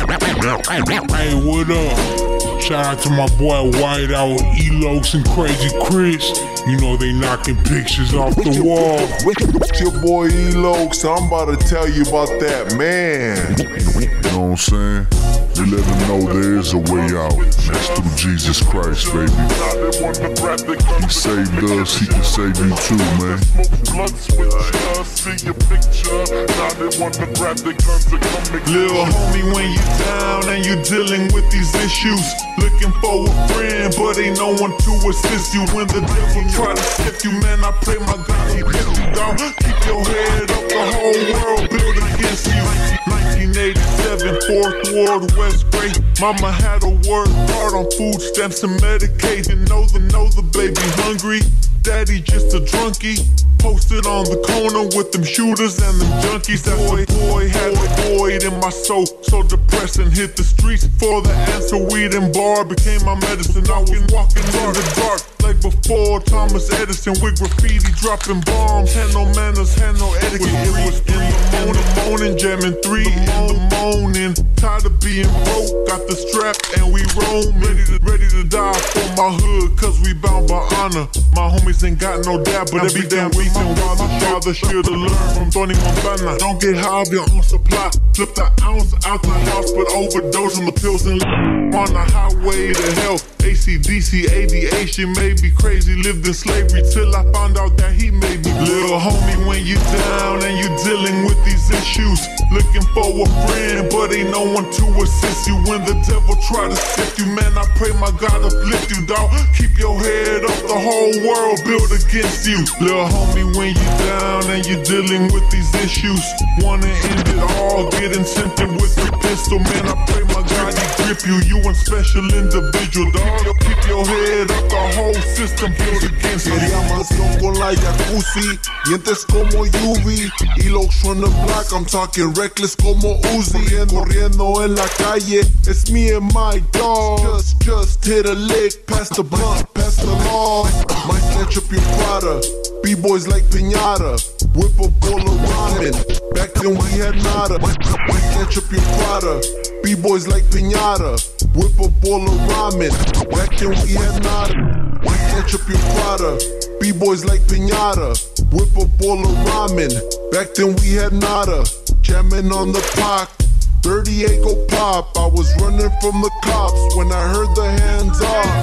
Hey, what up? Shout out to my boy White Out, E-Lokz and Crazy Chris. You know they knocking pictures off the wall. It's your boy E-Lokz. I'm about to tell you about that man. You know what I'm saying? We let them know there is a way out. That's through Jesus Christ, baby. He saved us, he can save you too, man. Little homie, when you down and you dealing with these issues, looking for a friend, but ain't no one to assist you. When the devil try to sift you, man, I pray my God he gets you down. Keep your head up, the whole world built against you. 1987, 4th Ward, West Great. Mama had a word hard on food stamps and medication. Know the baby hungry. Daddy just a drunkie. Posted on the corner with them shooters and them junkies. That boy had a void in my soul, so depressed and hit the streets for the answer. Weed and bar became my medicine. I was walking in the dark like before Thomas Edison with graffiti dropping bombs. Had no manners, had no etiquette. It was in the morning, jamming 3 in the morning. Tired of being broke, got the strap and we roam. Ready to die for my hood, cause we bound by honor. My homies ain't got no doubt, but every damn reason why my father should've learned from Tony Montana. Don't get high of your own supply. Flip the ounce out the house, but overdose on the pills and on the highway to hell. AC/DC, aviation made me crazy. Lived in slavery till I found out that he made me. Little homie, when you down and you dealing with these issues, looking for a friend, but ain't no one to assist you. When the devil try to sift you, man, I pray my God uplift you, dawg. Keep your head up, the whole world built against you. Little homie, when you down and you dealing with these issues, wanna end it all, getting sent in with the pistol, man, I pray my God he grip you. You a special individual, dawg. Keep your head up, the whole system built against you. Quería mansión con la jacuzzi, dientes como UV, E-Lokz on the block, I'm talking reckless como Uzi. Corriendo en la calle, it's me and my dog. Just hit a lick, pass the blunt, pass the law. Might snatch up your Prada, B-boys like piñata, whip a bowl of ramen. Back then we had nada. Might snatch up your Prada, B-boys like piñata, whip a bowl of ramen. Back then we had nada. Might snatch up your Prada, B-boys like piñata, whip a bowl of ramen. Back then we had nada. Jamming on the POC, 38 go pop. I was running from the cops when I heard the hands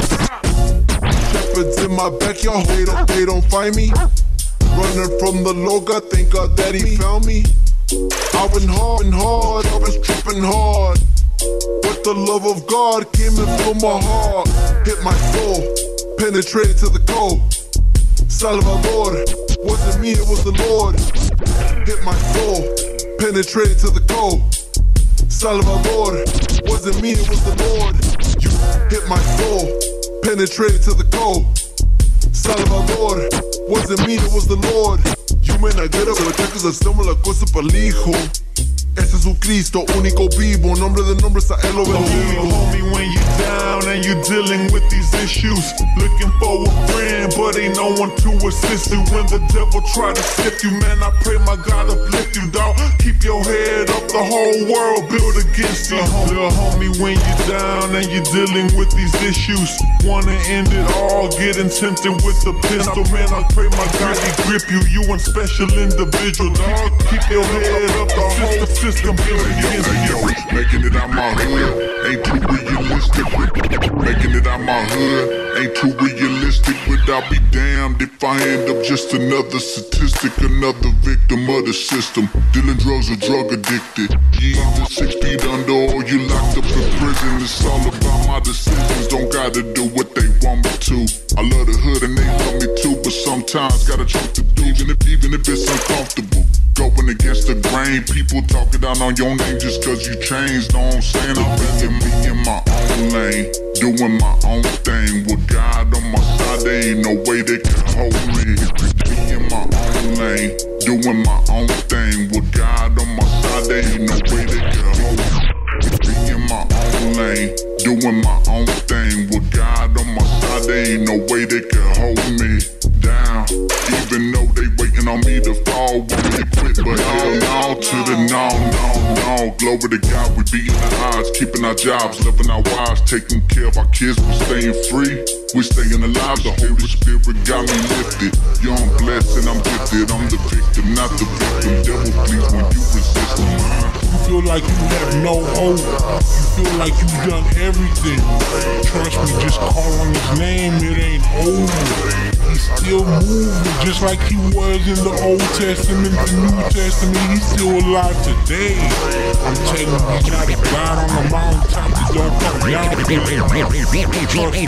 off. Shepherds in my backyard, they don't find me. Running from the Loga, thank God that he found me. I went hard, I was tripping hard. But the love of God came in from my heart. Hit my soul, penetrated to the core. Salvador, wasn't me, it was the Lord. Hit my soul, penetrated to the core. Salvador, wasn't me, it was the Lord. You hit my soul, penetrated to the core. Salvador, wasn't me, it was the Lord. You may not get up, pero checas, hacemos la cosa para el hijo. Ese es su Cristo, único vivo, nombre de nombres a él lo bendigo. Homie, when you down and you dealing with these issues, looking for a friend, but ain't no one to assist you. When the devil try to sift you, man, I pray my God uplift you, dawg. Keep your head up, the whole world built against you. Little homie, when you down and you dealing with these issues, wanna end it all, getting tempted with the pistol, man, I pray my God he grip you. You a special individual, dawg. Keep your head up, the whole system built against you. Making it out my hood ain't too realistic. Making it out my hood ain't too realistic. But I'll be damned if I end up just another statistic, another victim of the system. Dealing drugs or drug addicted. You either 6 feet under or you locked up in prison. It's all about my decisions. Don't gotta do what they want me to. I love the hood and they love me too, but sometimes gotta choose to do, even if it's uncomfortable. Going against the grain, people talking down on your name just cause you changed. Know what I'm saying? I'm making me in my own lane, doing my own thing. With God on my side, there ain't no way they can hold me. Me in my own lane, doing my own thing. With God on my side, there ain't no way they can hold me. Me in my own lane, doing my own thing. With God on my side, there ain't no way they can hold me down. Even though they waiting on me to fall when they quit, but no to the no. Glory to God, we beating the odds, keeping our jobs, loving our wives, taking care of our kids, we're staying free, we're staying alive. The Holy Spirit got me lifted. Young, blessed, and I'm gifted. I'm the victim, not the victim. Devil flees when you resist him. You feel like you have no hope. You feel like you've done everything. Trust me, just call on his name, it ain't over. He's still moving, just like he was in the Old Testament, the New Testament. He's still alive today. I'm telling you, he's not a God on the mountaintop that don't come down. Trust